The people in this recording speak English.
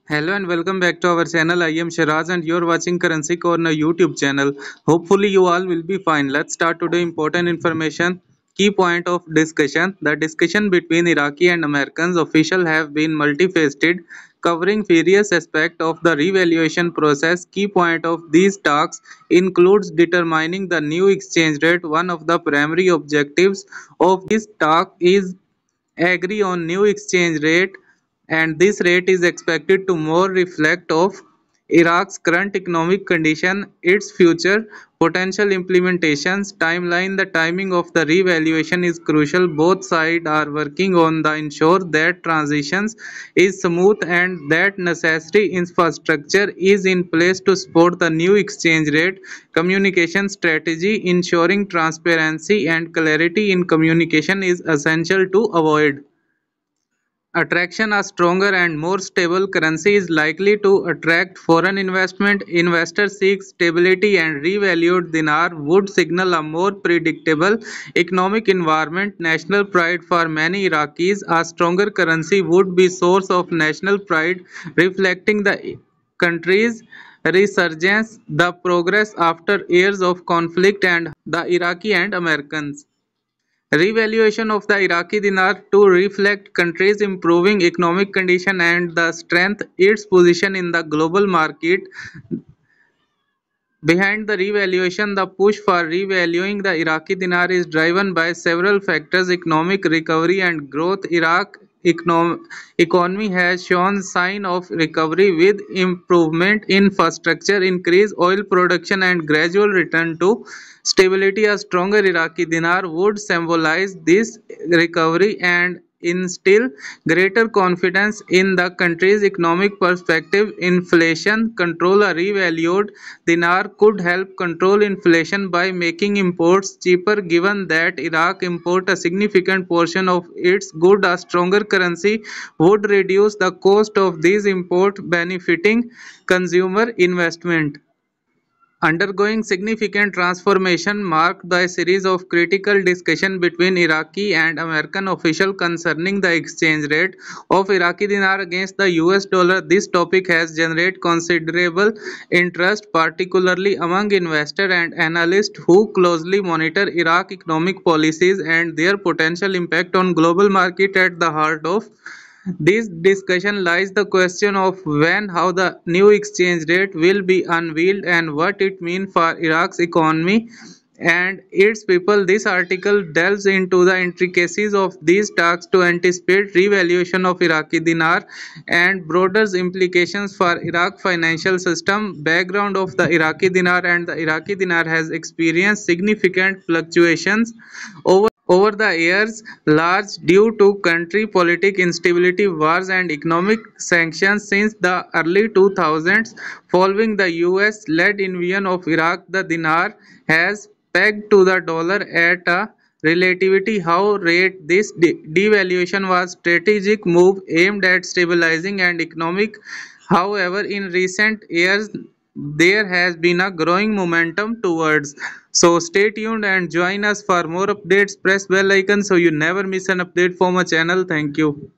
Hello and welcome back to our channel. I am Shiraz and you're watching Currency Corner YouTube channel. Hopefully you all will be fine. Let's start today important information. Key point of discussion. The discussion between Iraqi and Americans officials have been multifaceted, covering various aspects of the revaluation process. Key point of these talks includes determining the new exchange rate. One of the primary objectives of this talk is agree on new exchange rate, and this rate is expected to more reflect of Iraq's current economic condition, its future potential implementations timeline. The timing of the revaluation is crucial. Both sides are working on the ensure that transitions is smooth and that necessary infrastructure is in place to support the new exchange rate. Communication strategy. Ensuring transparency and clarity in communication is essential to avoid attraction. A stronger and more stable currency is likely to attract foreign investment. Investors seek stability and revalued dinar would signal a more predictable economic environment. National pride for many Iraqis. A stronger currency would be source of national pride, reflecting the country's resurgence, the progress after years of conflict, and the Iraqi and Americans. Revaluation of the Iraqi dinar to reflect country's improving economic condition and the strength its position in the global market. Behind the revaluation, the push for revaluing the Iraqi dinar is driven by several factors: economic recovery and growth. Iraq economy has shown sign of recovery with improvement in infrastructure, increased oil production, and gradual return to stability. A stronger Iraqi dinar would symbolize this recovery and instill greater confidence in the country's economic perspective. Inflation control. A revalued dinar could help control inflation by making imports cheaper, given that Iraq import a significant portion of its goods. A stronger currency would reduce the cost of these imports, benefiting consumer investment. Undergoing significant transformation marked by a series of critical discussions between Iraqi and American officials concerning the exchange rate of Iraqi dinar against the US dollar. This topic has generated considerable interest, particularly among investors and analysts who closely monitor Iraq economic policies and their potential impact on global market. At the heart of this discussion lies the question of when, how the new exchange rate will be unveiled and what it means for Iraq's economy and its people. This article delves into the intricacies of these talks to anticipate revaluation of Iraqi dinar and broader implications for Iraq financial system. Background of the Iraqi dinar. And the Iraqi dinar has experienced significant fluctuations over the years, large due to country political instability, wars, and economic sanctions since the early 2000s. Following the US-led invasion of Iraq, the dinar has pegged to the dollar at a relatively high rate. This devaluation was a strategic move aimed at stabilizing and economic. However, in recent years, there has been a growing momentum towards. So stay tuned and join us for more updates. Press bell icon so you never miss an update from our channel. Thank you.